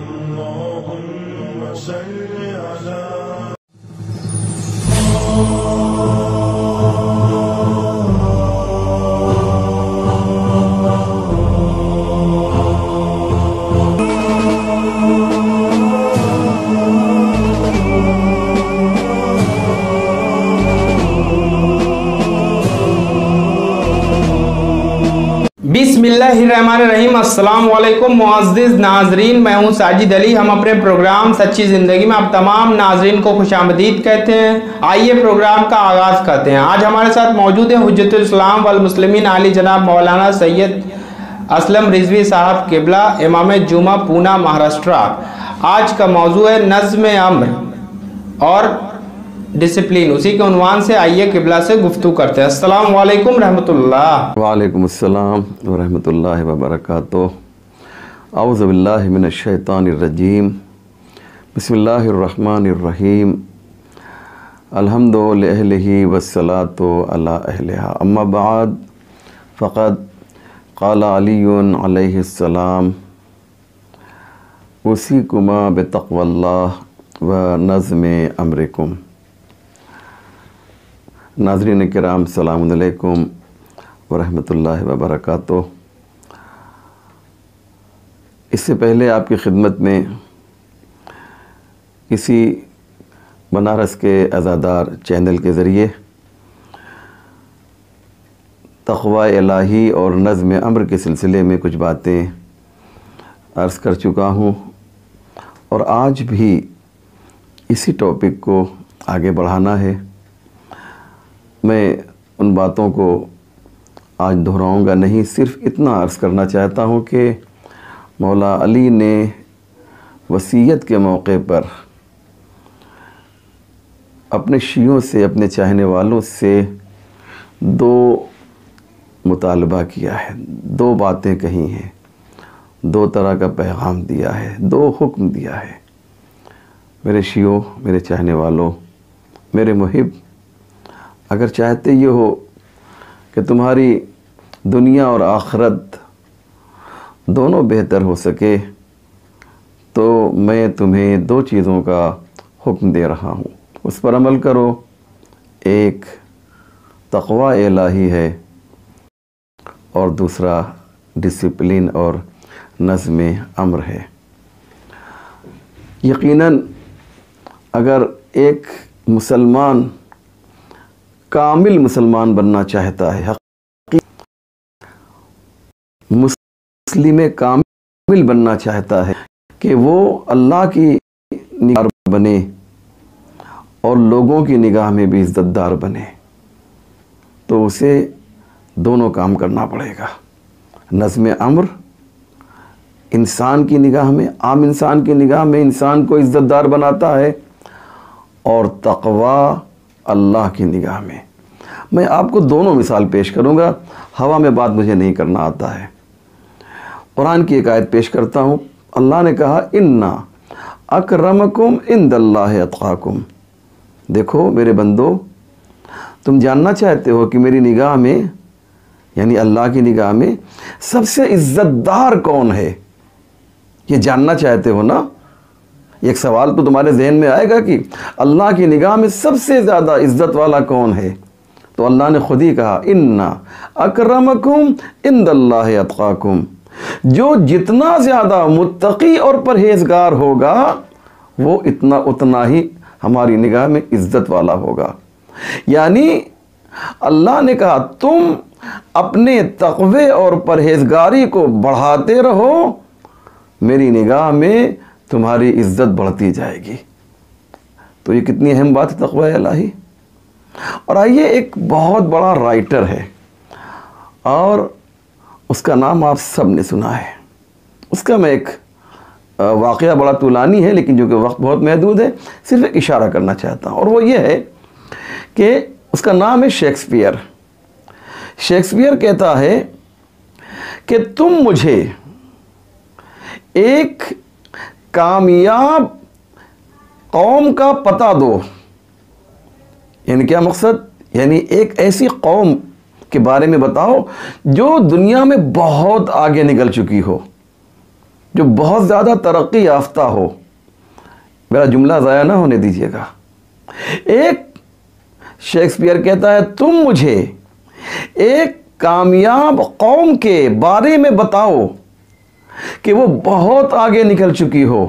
अल्लाहुम्मा सल्लि अला बिस्मिल्लाहिर्रहमानिर्रहीम। अस्सलाम वालेकुम मुअज़्ज़िज़ नाज़रीन, मैं हूं साजिद अली। हम अपने प्रोग्राम सच्ची ज़िंदगी में आप तमाम नाज़रीन को खुशामदीद कहते हैं। आइए प्रोग्राम का आगाज़ करते हैं। आज हमारे साथ मौजूद हैं हुज्जतुल इस्लाम वल मुस्लिमीन आली जनाब मौलाना सैयद असलम रिजवी साहब किबला, इमाम जुमा, पूना, महाराष्ट्र। आज का मौजू है नज़्म अम्र और डिसिप्लिन। उसी के उन्वान से आइए किबला से गुफ्तगू करते हैं। अस्सलाम वालेकुम रहमतुल्लाह। वालेकुम अस्सलाम व रहमतुल्लाहि व बरकातुहू। औज़ु बिल्लाहि मिनश शैतानिर रजीम। बिस्मिल्लाहिर रहमानिर रहीम। अल्हम्दु लिअहलिही वस्सलातु अला अहलिहा। अम्मा बाद फ़क़द क़ाला अलीयुन अलैहिस्सलाम उसीकुमा बितक़वल्लाह व नज़्म अम्रिकुम। नाज़रीन किराम, सलाम अलैकुम व रहमतुल्लाहि व बरकातुहू। इससे पहले आपकी खिदमत में किसी बनारस के अज़ादार चैनल के ज़रिए तक़वा इलाही और नज़्म अम्र के सिलसिले में कुछ बातें अर्ज़ कर चुका हूँ और आज भी इसी टॉपिक को आगे बढ़ाना है। मैं उन बातों को आज दोहराऊंगा नहीं, सिर्फ़ इतना अर्ज़ करना चाहता हूँ कि मौला अली ने वसीयत के मौके पर अपने शियों से, अपने चाहने वालों से दो मुतालबा किया है, दो बातें कही हैं, दो तरह का पैगाम दिया है, दो हुक्म दिया है। मेरे शियों, मेरे चाहने वालों, मेरे मुहिब, अगर चाहते ये हो कि तुम्हारी दुनिया और आखिरत दोनों बेहतर हो सके तो मैं तुम्हें दो चीज़ों का हुक्म दे रहा हूँ, उस पर अमल करो। एक तक़वा इलाही है और दूसरा डिसिप्लिन और नज़्म अम्र है। यकीनन अगर एक मुसलमान कामिल मुसलमान बनना चाहता है, मुस्लिम कामिल बनना चाहता है कि वो अल्लाह की निगाह बने और लोगों की निगाह में भी इज़्ज़तदार बने, तो उसे दोनों काम करना पड़ेगा। नज़्म अम्र इंसान की निगाह में, आम इंसान की निगाह में इंसान को इज़्ज़तदार बनाता है, और तक़वा अल्लाह की निगाह में। मैं आपको दोनों मिसाल पेश करूंगा। हवा में बात मुझे नहीं करना आता है। कुरान की एक आयत पेश करता हूँ। अल्लाह ने कहा, इन्ना अकरमकुम इंदल्लाहि अत्क़ाकुम। देखो मेरे बंदो, तुम जानना चाहते हो कि मेरी निगाह में, यानी अल्लाह की निगाह में सबसे इज़्ज़तदार कौन है, ये जानना चाहते हो ना। एक सवाल तो तुम्हारे जहन में आएगा कि अल्लाह की निगाह में सबसे ज़्यादा इज़्ज़त वाला कौन है। तो अल्लाह ने खुद ही कहा, इन्ना अकरमकुम इंदल्लाहि अत्क़ाकुम। जो जितना ज़्यादा मुत्तक़ी और परहेज़गार होगा वो उतना ही हमारी निगाह में इज़्ज़त वाला होगा। यानी अल्लाह ने कहा, तुम अपने तक़वे और परहेज़गारी को बढ़ाते रहो, मेरी निगाह में तुम्हारी इज़्ज़त बढ़ती जाएगी। तो ये कितनी अहम बात है तक़वा इलाही। और आइए, एक बहुत बड़ा राइटर है और उसका नाम आप सब ने सुना है। उसका मैं एक वाक़या, बड़ा तुलानी है लेकिन जो कि वक्त बहुत महदूद है, सिर्फ एक इशारा करना चाहता हूँ, और वो ये है कि उसका नाम है शेक्सपियर। शेक्सपियर कहता है कि तुम मुझे एक कामयाब कौम का पता दो। यानी क्या मकसद? यानी एक ऐसी कौम के बारे में बताओ जो दुनिया में बहुत आगे निकल चुकी हो। जो बहुत ज़्यादा तरक्की याफ्ता हो, मेरा जुमला ज़ाया ना होने दीजिएगा। एक शेक्सपियर कहता है, तुम मुझे एक कामयाब कौम के बारे में बताओ कि वो बहुत आगे निकल चुकी हो,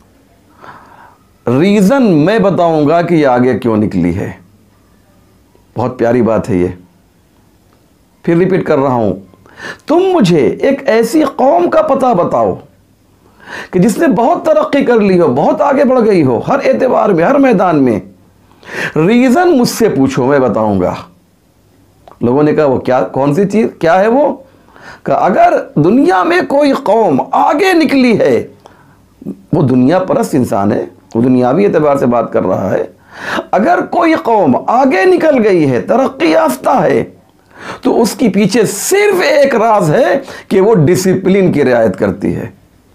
रीज़न मैं बताऊंगा कि ये आगे क्यों निकली है। बहुत प्यारी बात है ये, फिर रिपीट कर रहा हूं, तुम मुझे एक ऐसी कौम का पता बताओ कि जिसने बहुत तरक्की कर ली हो, बहुत आगे बढ़ गई हो हर एतबार में, हर मैदान में, रीज़न मुझसे पूछो, मैं बताऊंगा। लोगों ने कहा वो क्या, कौन सी चीज़, क्या है वो? कहा अगर दुनिया में कोई कौम आगे निकली है, वो दुनिया परस्त इंसान है, वो दुनियावी एतबार से बात कर रहा है, अगर कोई कौम आगे निकल गई है, तरक्की याफ्ता है, तो उसके पीछे सिर्फ एक राज है कि वो डिसिप्लिन की रियायत करती है।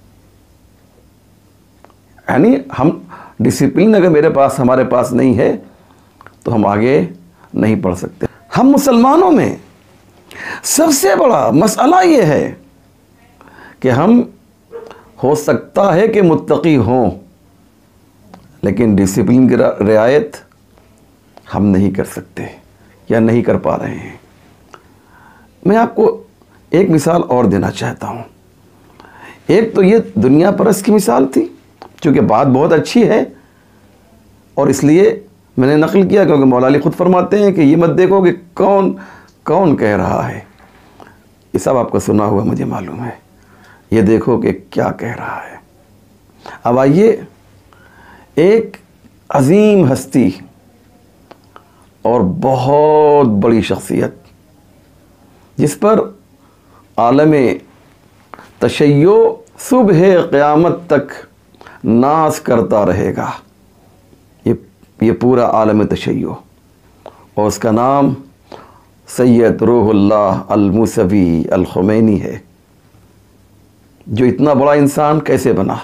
यानी हम डिसिप्लिन अगर मेरे पास, हमारे पास नहीं है तो हम आगे नहीं बढ़ सकते। हम मुसलमानों में सबसे बड़ा मसला ये है कि हम, हो सकता है कि मुत्तकी हों, लेकिन डिसिप्लिन की रियायत हम नहीं कर सकते या नहीं कर पा रहे हैं। मैं आपको एक मिसाल और देना चाहता हूँ। एक तो ये दुनिया परस्त की मिसाल थी, क्योंकि बात बहुत अच्छी है और इसलिए मैंने नकल किया, क्योंकि मौला अली खुद फरमाते हैं कि ये मत देखो कि कौन कौन कह रहा है, ये सब आपको सुना हुआ मुझे मालूम है, ये देखो कि क्या कह रहा है। अब आइए, एक अजीम हस्ती और बहुत बड़ी शख्सियत जिस पर आलमे तशय्यो सुबह क़यामत तक नाज करता रहेगा, ये पूरा आलम तशय्यो, और उसका नाम सैयद रूहुल्लाह अल-मूसवी अल-खुमैनी है। जो इतना बड़ा इंसान कैसे बना?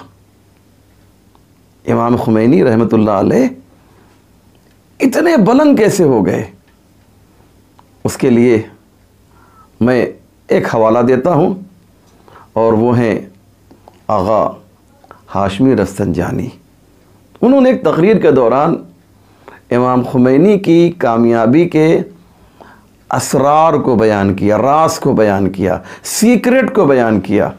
इमाम खुमैनी रहमतुल्लाह अलैह इतने बुलंद कैसे हो गए? उसके लिए मैं एक हवाला देता हूँ, और वो हैं आगा हाशमी रफ़संजानी। उन्होंने एक तकरीर के दौरान इमाम खुमैनी की कामयाबी के असरार को बयान किया, राज को बयान किया, सीक्रेट को बयान किया,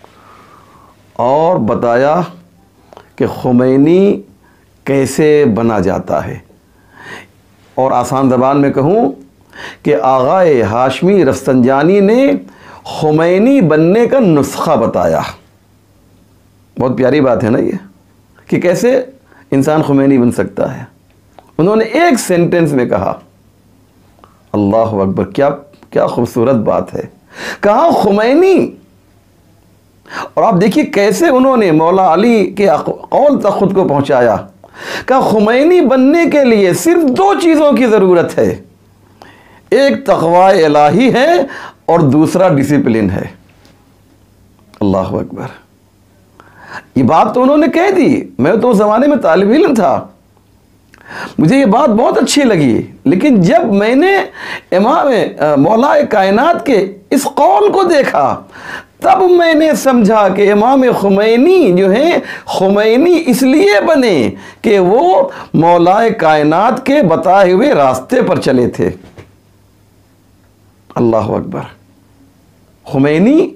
और बताया कि खुमैनी कैसे बना जाता है। और आसान ज़बान में कहूँ कि आगाए हाशमी रफ़संजानी ने खुमैनी बनने का नुस्खा बताया। बहुत प्यारी बात है ना ये, कि कैसे इंसान खुमैनी बन सकता है। उन्होंने एक सेंटेंस में कहा, अल्लाह अकबर, क्या क्या खूबसूरत बात है। कहा खुमैनी, और आप देखिए कैसे उन्होंने मौला अली के कौल तक खुद को पहुंचाया। कहा खुमैनी बनने के लिए सिर्फ दो चीज़ों की ज़रूरत है, एक तक़वा इलाही है और दूसरा डिसिप्लिन है। अल्लाह अकबर, ये बात तो उन्होंने कह दी। मैं तो उस ज़माने में तालिब इल्म था, मुझे ये बात बहुत अच्छी लगी, लेकिन जब मैंने इमाम मौला कायनात के इस कौल को देखा, तब मैंने समझा कि इमाम खुमैनी जो है, खुमैनी इसलिए बने कि वो मौला कायनात के बताए हुए रास्ते पर चले थे। अल्लाह अकबर, खुमैनी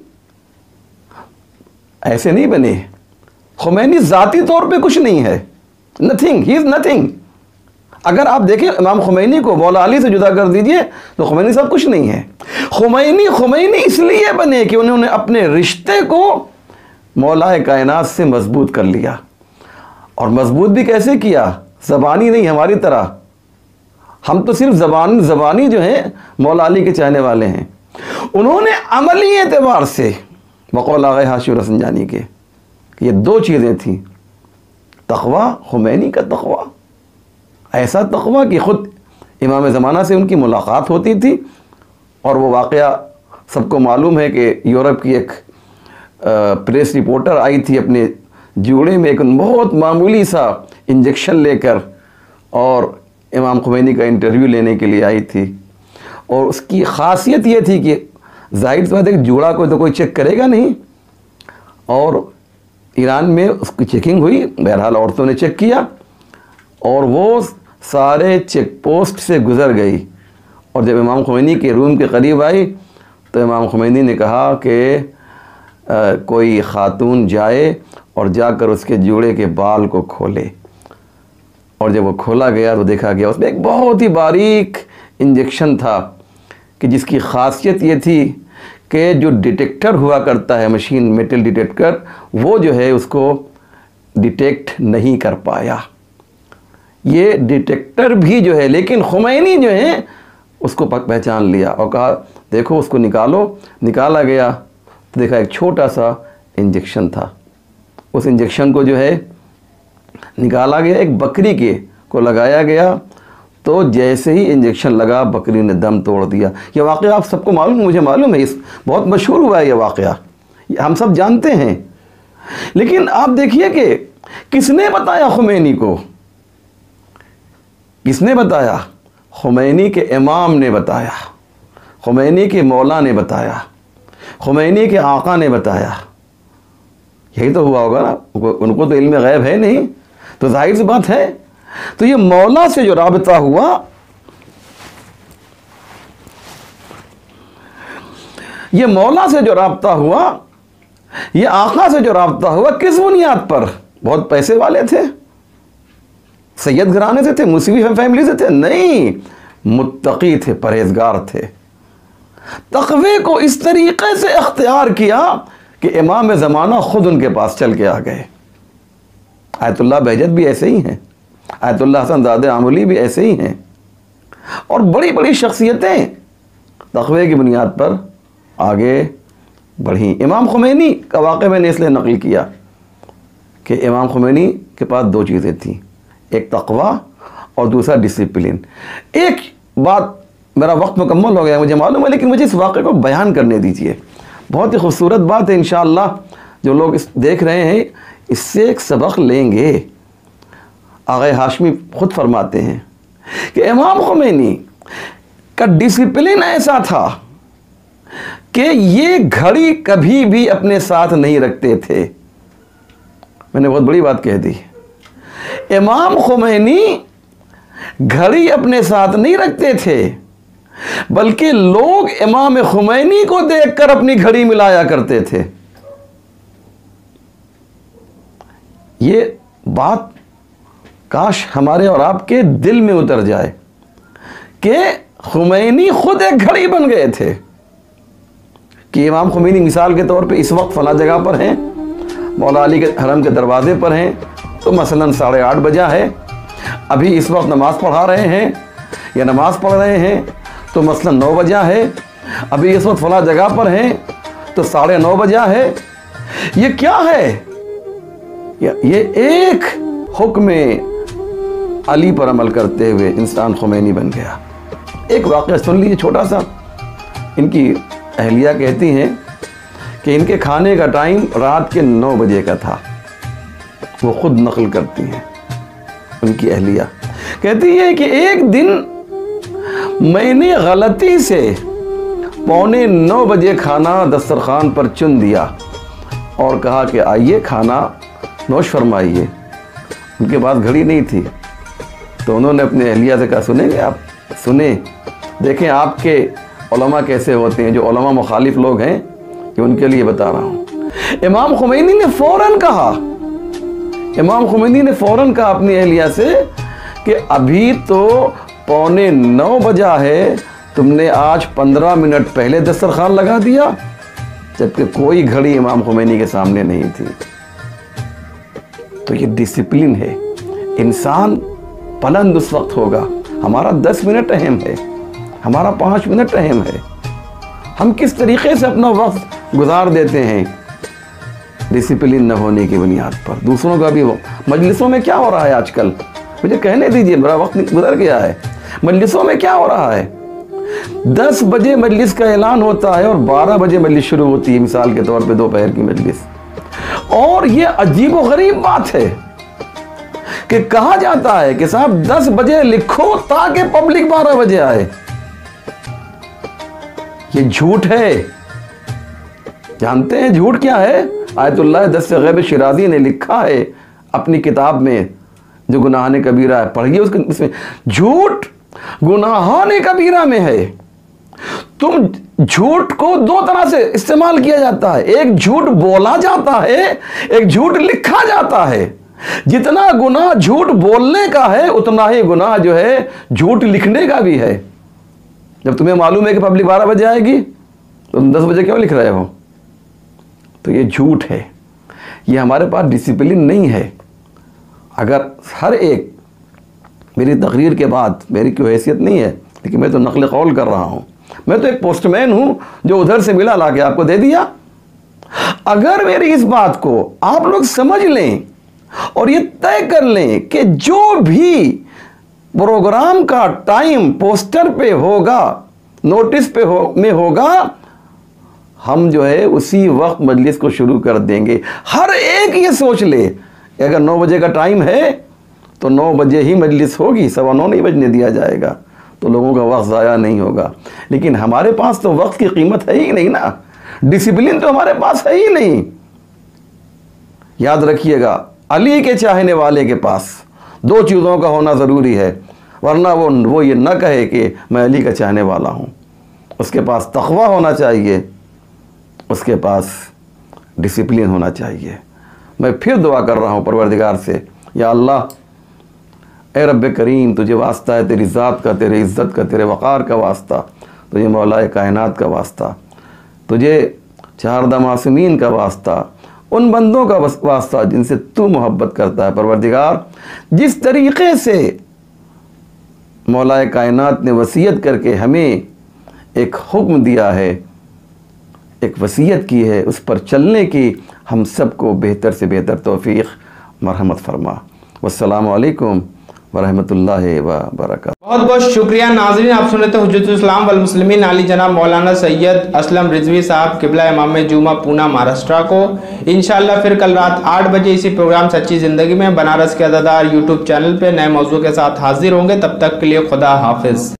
ऐसे नहीं बने। खुमैनी ज़ाती तौर पे कुछ नहीं है, नथिंग, ही इज़ नथिंग। अगर आप देखें इमाम खुमैनी को मौला अली से जुदा कर दीजिए तो खुमैनी सब कुछ नहीं है। खुमैनी इसलिए बने कि उन्होंने अपने रिश्ते को मौला कायनात से मजबूत कर लिया। और मजबूत भी कैसे किया? ज़बानी नहीं, हमारी तरह हम तो सिर्फ ज़बानी जो है मौला अली के चाहने वाले हैं। उन्होंने अमली एतबार से बकौल आग़ा हाशमी रफ़संजानी के, ये दो चीज़ें थीं, तक़वा, खुमैनी का तक़वा, ऐसा तक़वा कि ख़ुद इमाम ज़माना से उनकी मुलाकात होती थी। और वो वाक़या सबको मालूम है कि यूरोप की एक प्रेस रिपोर्टर आई थी अपने जूड़े में एक बहुत मामूली सा इंजेक्शन लेकर, और इमाम खुमैनी का इंटरव्यू लेने के लिए आई थी। और उसकी ख़ासियत ये थी कि ज़ाहिर सी बात है कि जूड़ा को तो कोई चेक करेगा नहीं, और ईरान में उसकी चेकिंग हुई, बहरहाल औरतों ने चेक किया और वो सारे चेक पोस्ट से गुज़र गई। और जब इमाम खुमैनी के रूम के करीब आई तो इमाम खुमैनी ने कहा कि कोई ख़ातून जाए और जाकर उसके जूड़े के बाल को खोले। और जब वो खोला गया तो देखा गया उसमें एक बहुत ही बारीक इंजेक्शन था कि जिसकी ख़ासियत ये थी कि जो डिटेक्टर हुआ करता है मशीन, मेटल डिटेक्टर, वो जो है उसको डिटेक्ट नहीं कर पाया। ये डिटेक्टर भी जो है, लेकिन खुमैनी जो है उसको पहचान लिया और कहा देखो उसको निकालो। निकाला गया तो देखा एक छोटा सा इंजेक्शन था। उस इंजेक्शन को जो है निकाला गया, एक बकरी के को लगाया गया, तो जैसे ही इंजेक्शन लगा बकरी ने दम तोड़ दिया। यह वाक़या आप सबको मालूम, मुझे मालूम है, इस बहुत मशहूर हुआ है यह वाक़या, हम सब जानते हैं। लेकिन आप देखिए कि किसने बताया खुमैनी को? किसने बताया? खुमैनी के इमाम ने बताया, खुमैनी के मौला ने बताया, खुमैनी के आका ने बताया। यही तो हुआ होगा ना, उनको तो इल्म गैब है नहीं, तो जाहिर सी बात है। तो ये मौला से जो राबता हुआ, ये मौला से जो राबता हुआ, ये आका से जो राबता हुआ, किस बुनियाद पर? बहुत पैसे वाले थे, सैयद घराने से थे, मुस्लिम फैमिली से थे? नहीं, मुत्तकी थे, परहेजगार थे। तक़वे को इस तरीक़े से अख्तियार किया कि इमाम ज़माना खुद उनके पास चल के आ गए। आयतुल्लाह बहजत भी ऐसे ही हैं, आयतुल्लाह हसन ज़ादे आमुली भी ऐसे ही हैं, और बड़ी बड़ी शख्सियतें तक़वे की बुनियाद पर आगे बढ़ी। इमाम खुमैनी का वाक़या मैंने इसलिए नक़ल किया कि इमाम खुमैनी के पास दो चीज़ें थीं, एक तक़वा और दूसरा डिसिप्लिन। एक बात, मेरा वक्त मुकम्मल हो गया मुझे मालूम है, लेकिन मुझे इस वाक़े को बयान करने दीजिए। बहुत ही खूबसूरत बात है, इंशाअल्लाह जो लोग इस देख रहे हैं इससे एक सबक लेंगे। आग़ा हाशमी खुद फरमाते हैं कि इमाम खुमैनी का डिसिप्लिन ऐसा था कि ये घड़ी कभी भी अपने साथ नहीं रखते थे। मैंने बहुत बड़ी बात कह दी। इमाम खुमैनी घड़ी अपने साथ नहीं रखते थे, बल्कि लोग इमाम खुमैनी को देखकर अपनी घड़ी मिलाया करते थे। ये बात काश हमारे और आपके दिल में उतर जाए कि खुमैनी खुद एक घड़ी बन गए थे। कि इमाम खुमैनी मिसाल के तौर पे इस वक्त फला जगह पर हैं, मौला अली के हरम के दरवाजे पर हैं, तो मसलन 8:30 बजा है, अभी इस वक्त नमाज़ पढ़ा रहे हैं या नमाज़ पढ़ रहे हैं, तो मसलन 9 बजा है, अभी इस वक्त फला जगह पर हैं तो 9:30 बजा है। ये क्या है? ये एक हुक्म अली पर अमल करते हुए इंसान खुमैनी बन गया। एक वाक़या सुन लीजिए छोटा सा। इनकी अहलिया कहती हैं कि इनके खाने का टाइम रात के 9 बजे का था। वो खुद नकल करती हैं, उनकी अहलिया कहती है कि एक दिन मैंने गलती से 8:45 बजे खाना दस्तरखान पर चुन दिया और कहा कि आइए खाना नोश फरमाइए। उनके पास घड़ी नहीं थी, तो उन्होंने अपने अहलिया से कहा सुनेंगे आप? सुने, देखें आपके उलमा कैसे होते हैं, जो उलमा मुखालिफ लोग हैं, कि उनके लिए बता रहा हूँ। इमाम खुमैनी ने फ़ौरन कहा, इमाम खुमैनी ने फ़ौरन कहा अपनी अहलिया से कि अभी तो 8:45 बजा है, तुमने आज 15 मिनट पहले दस्तरखान लगा दिया, जबकि कोई घड़ी इमाम खुमैनी के सामने नहीं थी। तो ये डिसिप्लिन है। इंसान बुलंद उस वक्त होगा, हमारा 10 मिनट अहम है, हमारा 5 मिनट अहम है। हम किस तरीके से अपना वक्त गुजार देते हैं डिसिप्लिन न होने की बुनियाद पर। दूसरों का भी मजलिसों में क्या हो रहा है आजकल, मुझे कहने दीजिए, मेरा वक्त गुजर गया है। मजलिसों में क्या हो रहा है? 10 बजे मजलिस का ऐलान होता है और 12 बजे मजलिस शुरू होती है, मिसाल के तौर पे दोपहर की मजलिस। और ये अजीब व गरीब बात है कि कहा जाता है कि साहब 10 बजे लिखो ताकि पब्लिक 12 बजे आए। ये झूठ है। जानते हैं झूठ क्या है? आयतुल्लाह दस्त गैब शिराजी ने लिखा है अपनी किताब में, जो गुनाह कबीरा है, पढ़िए उसमें झूठ गुनाह कबीरा में है। तुम झूठ को दो तरह से इस्तेमाल किया जाता है, एक झूठ बोला जाता है, एक झूठ लिखा जाता है। जितना गुनाह झूठ बोलने का है उतना ही गुनाह जो है झूठ लिखने का भी है। जब तुम्हें मालूम है कि पब्लिक 12 बजे आएगी तो तुम 10 बजे क्यों लिख रहे हो? तो ये झूठ है, ये हमारे पास डिसिप्लिन नहीं है। अगर हर एक, मेरी तकरीर के बाद मेरी कोई हैसियत नहीं है, लेकिन मैं तो नकल कौल कर रहा हूँ, मैं तो एक पोस्टमैन हूँ जो उधर से मिला ला के आपको दे दिया। अगर मेरी इस बात को आप लोग समझ लें और ये तय कर लें कि जो भी प्रोग्राम का टाइम पोस्टर पे होगा, नोटिस पे में होगा, हम जो है उसी वक्त मजलिस को शुरू कर देंगे। हर एक ये सोच ले, अगर 9 बजे का टाइम है तो 9 बजे ही मजलिस होगी, 9:15 नहीं बजने दिया जाएगा, तो लोगों का वक्त ज़ाया नहीं होगा। लेकिन हमारे पास तो वक्त की कीमत है ही नहीं ना, डिसिप्लिन तो हमारे पास है ही नहीं। याद रखिएगा, अली के चाहने वाले के पास 2 चीज़ों का होना ज़रूरी है, वरना वो ये ना कहे कि मैं अली का चाहने वाला हूँ। उसके पास तक़वा होना चाहिए, उसके पास डिसिप्लिन होना चाहिए। मैं फिर दुआ कर रहा हूँ परवरदिगार से, या अल्लाह, ए रब्बे करीम, तुझे वास्ता है तेरी ज़ात का, तेरे इज़्ज़त का, तेरे वक़ार का वास्ता, तुझे मौलाए कायनात का वास्ता, तुझे 4 मासूमीन का वास्ता, उन बंदों का वास्ता जिनसे तू मोहब्बत करता है। परवरदिगार, जिस तरीक़े से मौलाए कायनात ने वसीयत करके हमें एक हुक्म दिया है, एक वसीयत की है, उस पर चलने की हम सबको बेहतर से बेहतर तौफीक मरहमत फरमा। वस्सलामु अलैकुम वरहमतुल्लाहि व बरकातहू। बहुत बहुत शुक्रिया नाज़रीन, आप सुन रहे थे हुज्जतुल इस्लाम वल मुस्लिमीन आली जनाब मौलाना सैयद असलम रिजवी साहब किबला इमाम जुमा पूना महाराष्ट्र को। इंशाअल्लाह फिर कल रात 8 बजे इसी प्रोग्राम सच्ची ज़िंदगी में बनारस के अज़ादार यूट्यूब चैनल पे नए मौजू के साथ हाजिर होंगे। तब तक के लिए खुदा हाफिज़।